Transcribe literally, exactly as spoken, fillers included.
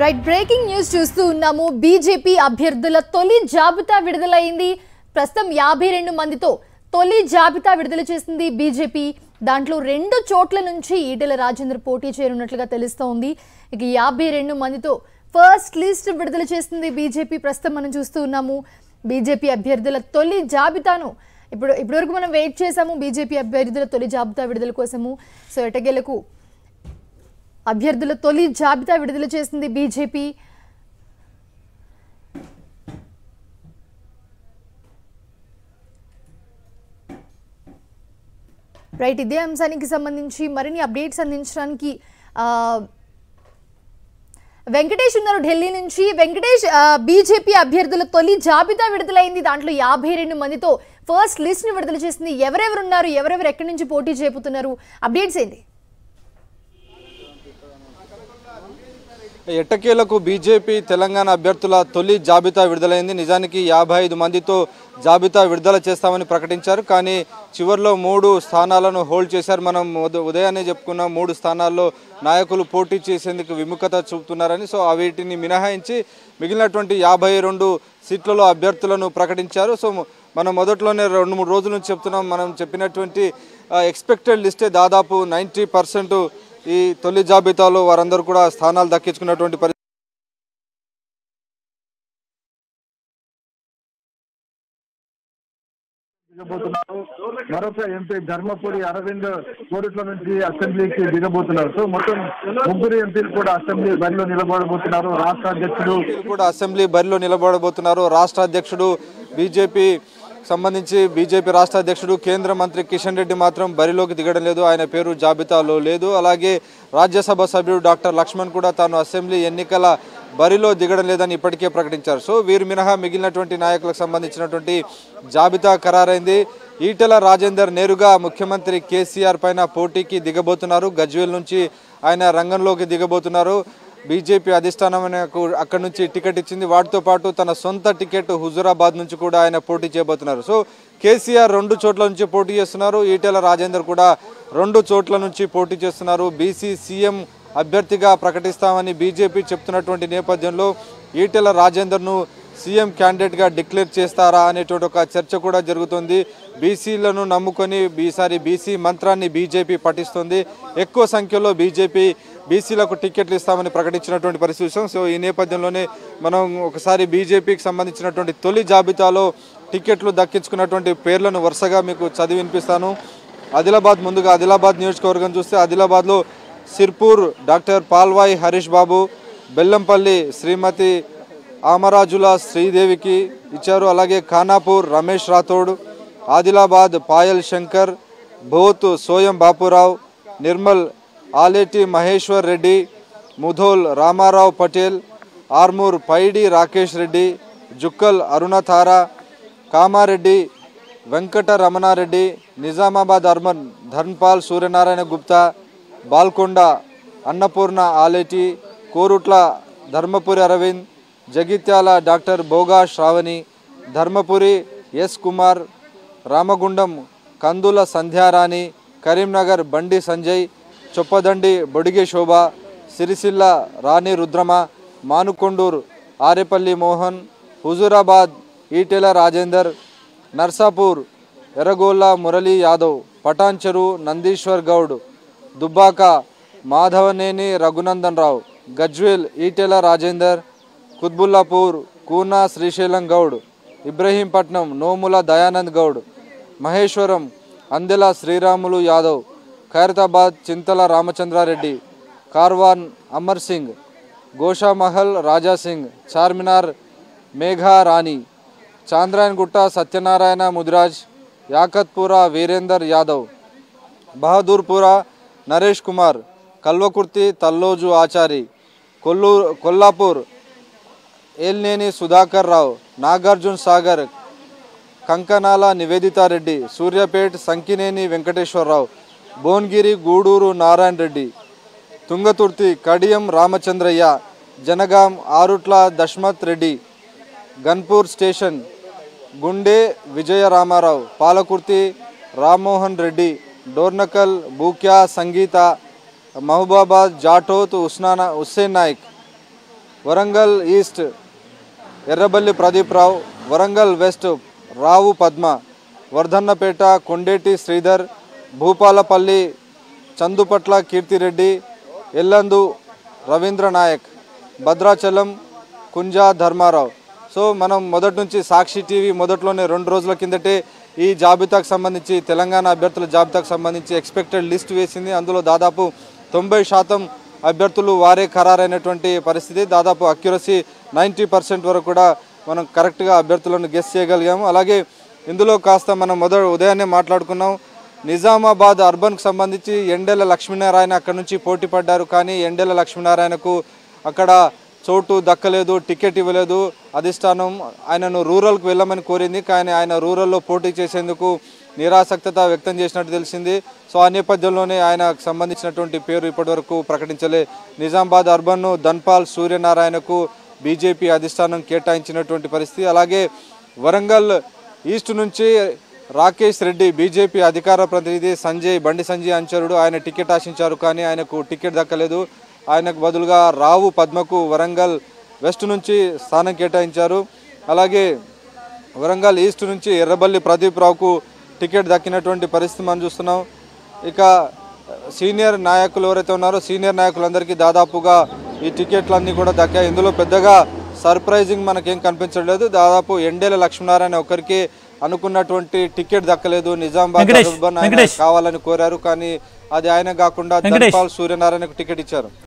Right breaking news చూస్తూ ఉన్నాము. BJP అభ్యర్థుల తొలి జాబితా విడుదలైంది. ప్రస్తుతం యాభై రెండు మందితో తొలి జాబితా విడుదల చేసింది బీజేపీ. దాంట్లో రెండు చోట్ల నుంచి ఈటెల రాజేందర్ పోటీ చేయనున్నట్లుగా తెలుస్తోంది. ఇక యాభై రెండు మందితో ఫస్ట్ లిస్ట్ విడుదల చేసింది బీజేపీ. ప్రస్తుతం మనం చూస్తూ ఉన్నాము బీజేపీ అభ్యర్థుల తొలి జాబితాను. ఇప్పుడు ఇప్పటివరకు మనం వెయిట్ చేసాము బీజేపీ అభ్యర్థుల తొలి జాబితా విడుదల కోసము. సో ఎటగేలకు అభ్యర్థుల తొలి జాబితా విడుదల చేసింది బీజేపీ. రైట్, ఇదే అంశానికి సంబంధించి మరిన్ని అప్డేట్స్ అందించడానికి వెంకటేష్ ఉన్నారు ఢిల్లీ నుంచి. వెంకటేష్, బీజేపీ అభ్యర్థుల తొలి జాబితా విడుదలైంది. దాంట్లో యాభై రెండు మందితో ఫస్ట్ లిస్ట్ ని విడుదల చేసింది. ఎవరెవరు ఉన్నారు, ఎవరెవరు ఎక్కడి నుంచి పోటీ చేయబోతున్నారు, అప్డేట్స్ ఏంటి? ఎట్టకేలకు బీజేపీ తెలంగాణ అభ్యర్థుల తొలి జాబితా విడుదలైంది. నిజానికి యాభై ఐదు మందితో జాబితా విడుదల చేస్తామని ప్రకటించారు. కానీ చివరిలో మూడు స్థానాలను హోల్డ్ చేశారు. మనం ఉదయాన్నే చెప్పుకున్న మూడు స్థానాల్లో నాయకులు పోటీ చేసేందుకు విముఖత చూపుతున్నారని. సో వీటిని మినహాయించి మిగిలినటువంటి యాభై రెండు సీట్లలో అభ్యర్థులను ప్రకటించారు. సో మనం మొదట్లోనే రెండు మూడు రోజుల నుంచి చెప్తున్నాం. మనం చెప్పినటువంటి ఎక్స్పెక్టెడ్ లిస్టే దాదాపు నైంటీ పర్సెంట్ ఈ తొలి జాబితాలో వారందరూ కూడా స్థానాలు దక్కించుకున్నటువంటి పరిస్థితి. మరొక ఎంపీ ధర్మపురి అరవింద్ కోరుట్ల నుంచి అసెంబ్లీకి దిగబోతున్నారు. సో మొత్తం ముగ్గురు ఎంపీలు కూడా అసెంబ్లీ బరిలో నిలబడబోతున్నారు. రాష్ట్ర అధ్యక్షుడు కూడా అసెంబ్లీ బరిలో నిలబడబోతున్నారు. రాష్ట్ర అధ్యక్షుడు బీజేపీ సంబంధించి బీజేపీ రాష్ట్ర అధ్యక్షుడు కేంద్ర మంత్రి కిషన్ రెడ్డి మాత్రం బరిలోకి దిగడం లేదు. ఆయన పేరు జాబితాలో లేదు. అలాగే రాజ్యసభ సభ్యుడు డాక్టర్ లక్ష్మణ్ కూడా తాను అసెంబ్లీ ఎన్నికల బరిలో దిగడం లేదని ఇప్పటికే ప్రకటించారు. సో వీరు మినహా మిగిలినటువంటి నాయకులకు సంబంధించినటువంటి జాబితా ఖరారైంది. ఈటెల రాజేందర్ నేరుగా ముఖ్యమంత్రి కేసీఆర్ పైన పోటీకి దిగబోతున్నారు. గజ్వేల్ నుంచి ఆయన రంగంలోకి దిగబోతున్నారు. బీజేపీ అధిష్టానం అక్కడి నుంచి టికెట్ ఇచ్చింది. వాటితో పాటు తన సొంత టికెట్ హుజూరాబాద్ నుంచి కూడా ఆయన పోటీ చేయబోతున్నారు. సో కేసీఆర్ రెండు చోట్ల నుంచి పోటీ చేస్తున్నారు. ఈటెల రాజేందర్ కూడా రెండు చోట్ల నుంచి పోటీ చేస్తున్నారు. బీసీ సీఎం అభ్యర్థిగా ప్రకటిస్తామని బీజేపీ చెప్తున్నటువంటి నేపథ్యంలో ఈటెల రాజేందర్ను సీఎం క్యాండిడేట్గా డిక్లేర్ చేస్తారా అనేటువంటి ఒక చర్చ కూడా జరుగుతుంది. బీసీలను నమ్ముకొని ఈసారి బీసీ మంత్రాన్ని బీజేపీ పఠిస్తుంది. ఎక్కువ సంఖ్యలో బీజేపీ బీసీలకు టికెట్లు ఇస్తామని ప్రకటించినటువంటి పరిస్థితి. సో ఈ నేపథ్యంలోనే మనం ఒకసారి బీజేపీకి సంబంధించినటువంటి తొలి జాబితాలో టికెట్లు దక్కించుకున్నటువంటి పేర్లను వరుసగా మీకు చదివి వినిపిస్తాను. ఆదిలాబాద్, ముందుగా ఆదిలాబాద్ నియోజకవర్గం చూస్తే ఆదిలాబాద్లో సిర్పూర్ డాక్టర్ పాల్వాయి హరీష్ బాబు, బెల్లంపల్లి శ్రీమతి ఆమరాజుల శ్రీదేవికి ఇచ్చారు. అలాగే Khanapur Ramesh Rathod, Adilabad Payal Shankar, Boath Soyam Bapurao, Nirmal Aleti Maheshwar Reddy, Mudhol Ramarao Patel, Armoor Paidi Rakesh Reddy, Jukkal Arunatara, Kamareddy Venkata Ramanareddy, Nizamabad Arman Dharmapal Suryanarayana Gupta, Balkonda Annapurna Aleti, Korutla Dharmapuri Arvind, Jagtial doctor Boga Sravani, Dharmapuri S Kumar, Ramagundam Kandula Sandhyarani, Karimnagar Bandi Sanjay, Choppadandi Bodige Shobha, Sircilla Rani Rudrama, Manakondur Arepalli Mohan, Huzurabad Etela Rajender, Narsapur Erragolla Murali Yadav, Patancheru Nandeeshwar Goud, Dubbaka Madhavaneni Raghunandan Rao, Gajwel Etela Rajender, Quthbullapur Kuna Srisailam Goud, Ibrahimpatnam Nomula Dayanand Goud, Maheshwaram Andela Sriramulu Yadav, Khairatabad Chintala Ramachandrareddy, Karwan Amar Singh, Goshamahal Rajasingh, Charminar Megha Rani, Chandrayangutta Satyanarayana Mudiraj, Yakutpura Veerender Yadav, Bahadurpura Naresh Kumar, Kalwakurthy Talloju Achari, Kollur Kollapur Elleni Sudhakar Rao, Nagarjuna Sagar Kankanala Nivedithareddy, Suryapet Sankineni Venkateswararao, Bhuvanagiri Guduru Narayana Reddy, Thungathurthi Kadiyam Ramachandraiah, Jangaon Arutla Dashmanth Reddy, Ghanpur station Gunde Vijaya Ramarao, Palakurthi Rammohan Reddy, Dornakal Bukya Sangeetha, Mahabubabad Jatoth Usnana Hussain Naik, Warangal east Errabelli Pradeep Rao, Warangal west Rao Padma, Wardhannapet Kondeti Sridhar, Bhupalpally Chandupatla Keerthireddy, Yellandu Ravindra Naik, Bhadrachalam Kunja Dharmarao. So మనం మొదటి నుంచి సాక్షి టీవీ మొదట్లోనే రెండు రోజుల కిందటే ఈ జాబితాకు సంబంధించి తెలంగాణ అభ్యర్థుల జాబితాకు సంబంధించి ఎక్స్పెక్టెడ్ లిస్ట్ వేసింది. అందులో దాదాపు తొంభై శాతం అభ్యర్థులు వారే ఖరారైనటువంటి పరిస్థితి. దాదాపు అక్యురసీ నైంటీ పర్సెంట్ వరకు కూడా మనం కరెక్ట్గా అభ్యర్థులను గెస్ చేయగలిగాము. అలాగే ఇందులో కాస్త మనం మొదటి ఉదయాన్నే మాట్లాడుకున్నాం. నిజామాబాద్ అర్బన్కు సంబంధించి ఎండెల లక్ష్మీనారాయణ అక్కడ నుంచి పోటీ పడ్డారు. కానీ ఎండెల లక్ష్మీనారాయణకు అక్కడ చోటు దక్కలేదు, టికెట్ ఇవ్వలేదు. అధిష్టానం ఆయనను రూరల్కు వెళ్ళమని కోరింది. కానీ ఆయన రూరల్లో పోటీ చేసేందుకు నిరాసక్తత వ్యక్తం చేసినట్టు తెలిసింది. సో ఆ నేపథ్యంలోనే ఆయనకు సంబంధించినటువంటి పేరు ఇప్పటివరకు ప్రకటించలే. నిజామాబాద్ అర్బన్ను ధన్పాల్ సూర్యనారాయణకు బీజేపీ అధిష్టానం కేటాయించినటువంటి పరిస్థితి. అలాగే వరంగల్ ఈస్ట్ నుంచి రాకేష్ రెడ్డి బీజేపీ అధికార ప్రతినిధి సంజయ్ బండి సంజయ్ అనుచరుడు, ఆయన టికెట్ ఆశించారు. కానీ ఆయనకు టికెట్ దక్కలేదు. ఆయనకు బదులుగా రావు పద్మకు వరంగల్ వెస్ట్ నుంచి స్థానం కేటాయించారు. అలాగే వరంగల్ ఈస్ట్ నుంచి ఎర్రబల్లి ప్రదీప్ రావుకు టికెట్ దక్కినటువంటి పరిస్థితి మనం చూస్తున్నాం. ఇక సీనియర్ నాయకులు ఎవరైతే ఉన్నారో సీనియర్ నాయకులందరికీ దాదాపుగా ఈ టికెట్లన్నీ కూడా దక్కాయి. ఇందులో పెద్దగా సర్ప్రైజింగ్ మనకేం కనిపించలేదు. దాదాపు ఎండేల లక్ష్మీనారాయణ ఒకరికి అనుకున్నటువంటి టికెట్ దక్కలేదు. నిజామాబాద్ అర్బన్ ఆయన కావాలని కోరారు. కానీ అది ఆయన కాకుండా ధన్పాల్ సూర్యనారాయణకు టికెట్ ఇచ్చారు.